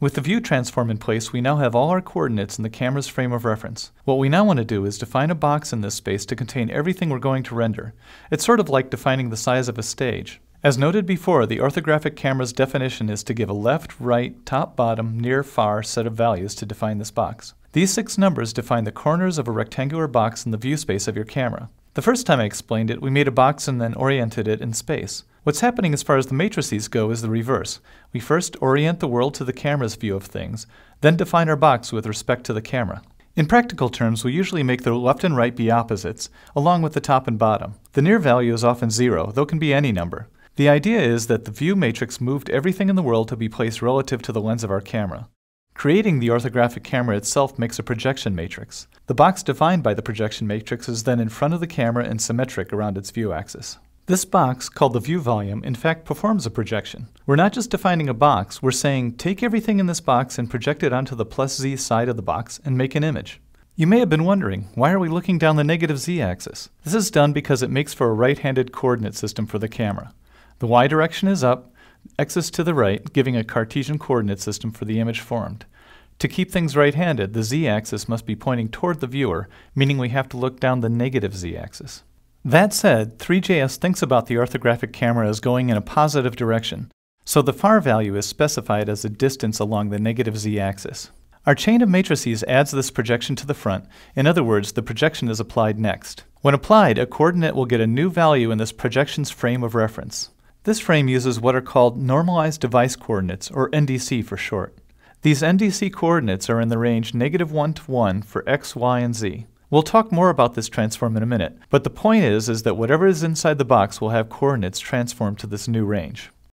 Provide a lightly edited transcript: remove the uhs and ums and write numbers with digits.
With the view transform in place, we now have all our coordinates in the camera's frame of reference. What we now want to do is define a box in this space to contain everything we're going to render. It's sort of like defining the size of a stage. As noted before, the orthographic camera's definition is to give a left, right, top, bottom, near, far set of values to define this box. These 6 numbers define the corners of a rectangular box in the view space of your camera. The first time I explained it, we made a box and then oriented it in space. What's happening as far as the matrices go is the reverse. We first orient the world to the camera's view of things, then define our box with respect to the camera. In practical terms, we usually make the left and right be opposites, along with the top and bottom. The near value is often 0, though it can be any number. The idea is that the view matrix moved everything in the world to be placed relative to the lens of our camera. Creating the orthographic camera itself makes a projection matrix. The box defined by the projection matrix is then in front of the camera and symmetric around its view axis. This box, called the view volume, in fact performs a projection. We're not just defining a box, we're saying take everything in this box and project it onto the plus z side of the box and make an image. You may have been wondering, why are we looking down the negative z-axis? This is done because it makes for a right-handed coordinate system for the camera. The y direction is up, x is to the right, giving a Cartesian coordinate system for the image formed. To keep things right-handed, the z-axis must be pointing toward the viewer, meaning we have to look down the negative z-axis. That said, Three.js thinks about the orthographic camera as going in a positive direction, so the far value is specified as a distance along the negative z-axis. Our chain of matrices adds this projection to the front. In other words, the projection is applied next. When applied, a coordinate will get a new value in this projection's frame of reference. This frame uses what are called Normalized Device Coordinates, or NDC for short. These NDC coordinates are in the range -1 to 1 for x, y, and z. We'll talk more about this transform in a minute, but the point is that whatever is inside the box will have coordinates transformed to this new range.